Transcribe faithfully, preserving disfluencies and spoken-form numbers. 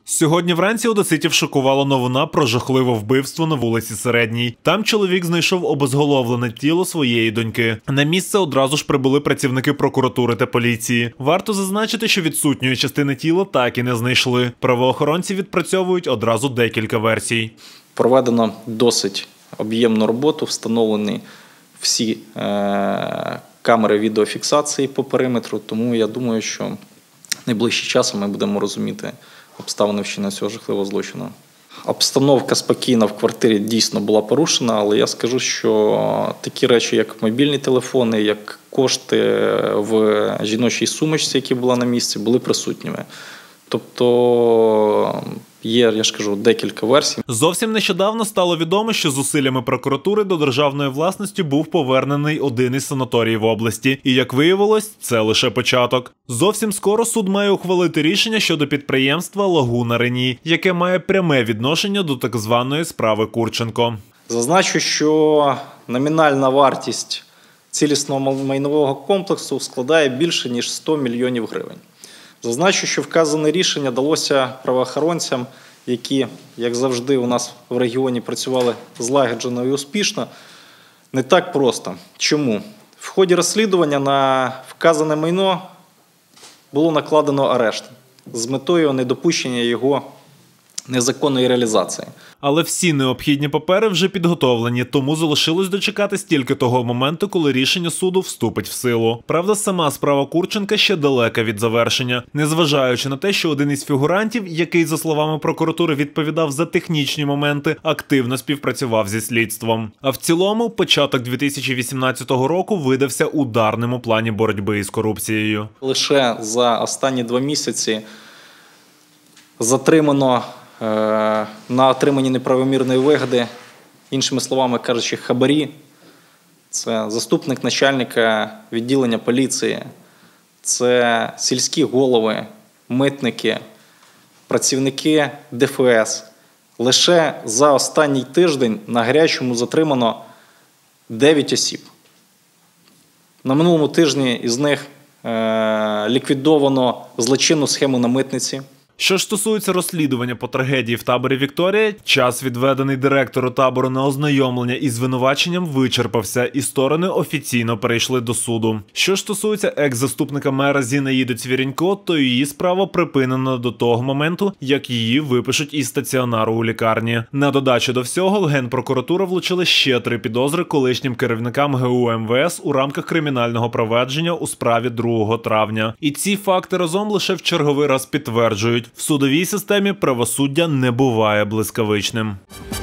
Сьогодні вранці одеситів шокувала новина про жахливе вбивство на вулиці Середній. Там чоловік знайшов обезголовлене тіло своєї доньки. На місце одразу ж прибули працівники прокуратури та поліції. Варто зазначити, що відсутньої частини тіла так і не знайшли. Правоохоронці відпрацьовують одразу декілька версій. Проведено досить об'ємну роботу, встановлені всі е камери відеофіксації по периметру, тому я думаю, що найближчим часом ми будемо розуміти обставини вчинення цього жахливого злочину. Обстановка спокійна в квартирі дійсно була порушена, але я скажу, що такі речі, як мобільні телефони, як кошти в жіночій сумочці, які була на місці, були присутніми. Тобто є, я ж кажу, декілька версій. Зовсім нещодавно стало відомо, що зусиллями прокуратури до державної власності був повернений один із санаторіїв області. І, як виявилось, це лише початок. Зовсім скоро суд має ухвалити рішення щодо підприємства «Лагуна Рені», яке має пряме відношення до так званої справи Курченко. Зазначу, що номінальна вартість цілісного майнового комплексу складає більше, ніж сто мільйонів гривень. Зазначу, що вказане рішення далося правоохоронцям, які, як завжди, у нас в регіоні працювали злагоджено і успішно, не так просто. Чому? В ході розслідування на вказане майно було накладено арешт з метою недопущення його незаконної реалізації. Але всі необхідні папери вже підготовлені, тому залишилось дочекатись тільки того моменту, коли рішення суду вступить в силу. Правда, сама справа Курченка ще далека від завершення. Незважаючи на те, що один із фігурантів, який, за словами прокуратури, відповідав за технічні моменти, активно співпрацював зі слідством. А в цілому, початок дві тисячі вісімнадцятого року видався ударним у плані боротьби із корупцією. Лише за останні два місяці затримано на отриманні неправомірної вигоди, іншими словами кажучи, хабарі. Це заступник начальника відділення поліції, це сільські голови, митники, працівники Де Фе Ес. Лише за останній тиждень на гарячому затримано дев'ять осіб. На минулому тижні із них е ліквідовано злочинну схему на митниці. Що ж стосується розслідування по трагедії в таборі «Вікторія», час, відведений директору табору на ознайомлення із звинуваченням, вичерпався, і сторони офіційно перейшли до суду. Що ж стосується екс-заступника мера Зінаїди Цвірінько, то її справа припинена до того моменту, як її випишуть із стаціонару у лікарні. На додачу до всього, Генпрокуратура влучила ще три підозри колишнім керівникам Ге У Ем Ве Ес у рамках кримінального провадження у справі другого травня. І ці факти разом лише в черговий раз підтверджують: в судовій системі правосуддя не буває блискавичним.